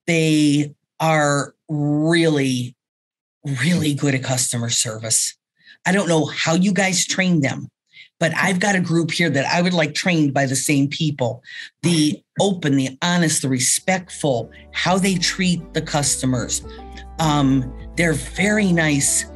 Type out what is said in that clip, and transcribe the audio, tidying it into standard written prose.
They are really, really good at customer service. I don't know how you guys train them, but I've got a group here that I would like trained by the same people. The open, the honest, the respectful, how they treat the customers. They're very nice.